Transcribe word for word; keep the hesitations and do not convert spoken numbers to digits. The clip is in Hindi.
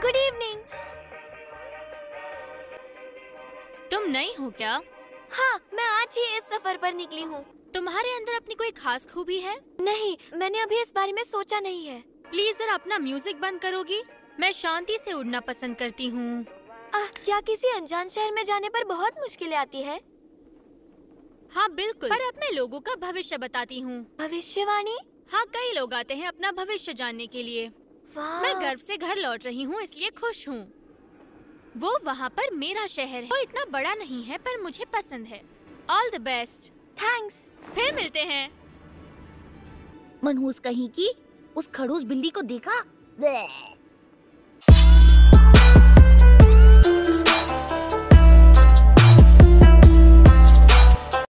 Good evening. तुम नई हो क्या? हाँ, मैं आज ही इस सफर पर निकली हूँ। तुम्हारे अंदर अपनी कोई खास खूबी है? नहीं, मैंने अभी इस बारे में सोचा नहीं है। प्लीज जरा अपना म्यूजिक बंद करोगी? मैं शांति से उड़ना पसंद करती हूँ। क्या किसी अनजान शहर में जाने पर बहुत मुश्किलें आती है? हाँ बिल्कुल, पर अपने लोगों का भविष्य बताती हूँ। भविष्यवाणी? हाँ, कई लोग आते हैं अपना भविष्य जानने के लिए। मैं गर्व से घर लौट रही हूँ, इसलिए खुश हूँ। वो वहाँ पर मेरा शहर है। वो इतना बड़ा नहीं है पर मुझे पसंद है। All the best. थैंक्स। फिर मिलते हैं। मनहूस कहीं की, उस खड़ूस बिल्ली को देखा?